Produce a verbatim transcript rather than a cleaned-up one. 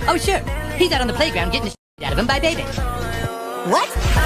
Oh, sure. He's out on the playground getting the shit out of him by Baby. What?